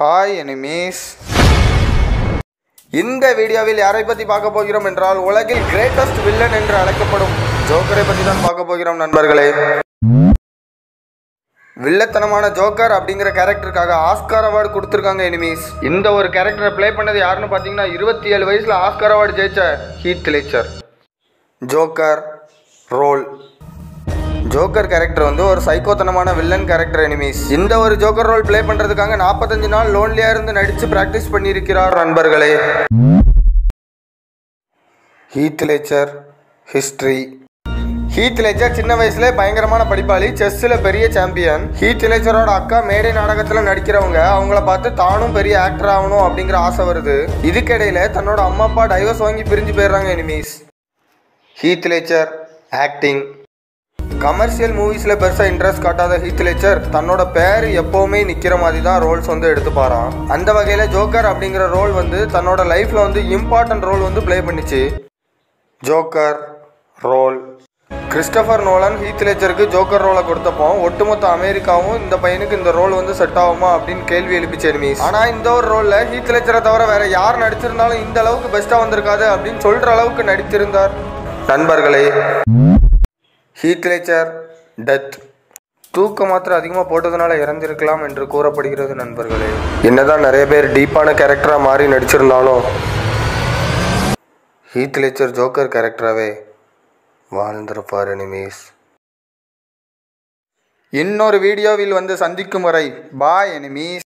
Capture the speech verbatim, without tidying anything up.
Hi enemies. இந்த வீடியோவில் யாரை பற்றி பார்க்க போகிறோம் என்றால் உலகில் கிரேட்டஸ்ட் வில்லன் என்று அழைக்கப்படும் ஜோக்கரை பற்றி தான் பார்க்க போகிறோம் நண்பர்களே. வில்லத்தனமான ஜோக்கர் அப்படிங்கிற கேரக்டருக்காக ஆஸ்கார் அவார்டு கொடுத்துருக்காங்க எனிமீஸ். இந்த ஒரு கேரக்டரை ப்ளே பண்ணது யாருன்னு பார்த்தீங்கன்னா இருபத்தி ஏழு வயசில் ஆஸ்கார் அவார்டு ஜெயிச்ச Heath Ledger. Joker role. Joker character வந்து ஒரு சைக்கோத்தனமான வில்லன் கேரக்டர் எனிமீஸ். இந்த ஒரு ஜோக்கர் ரோல் ப்ளே பண்ணுறதுக்காக நாற்பத்தஞ்சு நாள் லோன்லியாக இருந்து நடித்து ப்ராக்டிஸ் பண்ணியிருக்கிறார் நண்பர்களே. Heath Ledger history. Heath Ledger சின்ன வயசுல பயங்கரமான படிப்பாளி, செஸ்ஸில் பெரிய சாம்பியன். ஹீத் லெட்ஜரோட அக்கா மேடை நாடகத்தில் நடிக்கிறவங்க. அவங்கள பார்த்து தானும் பெரிய ஆக்டர் ஆகணும் அப்படிங்கிற ஆசை வருது. இதுக்கிடையில தன்னோட அம்மா அப்பா டைவர்ஸ் வாங்கி பிரிஞ்சு போயிடுறாங்க enemies. Heath Ledger acting. Commercial மூவிஸில் பெருசாக இன்ட்ரெஸ்ட் காட்டாத ஹீத் லெட்ஜர் தன்னோட பேர் எப்போவுமே நிற்கிற மாதிரி தான் ரோல்ஸ் வந்து எடுத்துப்பாரான். அந்த வகையில் ஜோக்கர் அப்படிங்கிற ரோல் வந்து தன்னோட லைஃப்பில் வந்து இம்பார்ட்டன்ட் ரோல் வந்து ப்ளே பண்ணிச்சு. Joker role. Christopher Nolan Heath லெட்ஜருக்கு ஜோக்கர் ரோலை கொடுத்தப்போ ஒட்டுமொத்த அமெரிக்காவும் இந்த பையனுக்கு இந்த ரோல் வந்து செட் ஆகுமா அப்படின்னு கேள்வி எழுப்பிச்சு எனிமீஸ். ஆனால் இந்த ஒரு ரோலில் ஹீத் லெட்ஜரை தவிர வேற யார் நடிச்சிருந்தாலும் இந்த அளவுக்கு பெஸ்ட்டாக வந்திருக்காது அப்படின்னு சொல்கிற அளவுக்கு நடித்திருந்தார் நண்பர்களே. Heath Ledger death. தூக்க மாத்திரை அதிகமாக போட்டதுனால இறந்திருக்கலாம் என்று கூறப்படுகிறது நண்பர்களே. என்னதான் நிறைய பேர் டீப்பான கேரக்டராக மாறி நடிச்சிருந்தாலும் ஹீத் லெட்ஜர் ஜோக்கர் கேரக்டராகவே வாழ்ந்திருப்பார் எனிமீஸ். இன்னொரு வீடியோவில் வந்து சந்திக்கும் வரை பாய் எனிமீஸ்.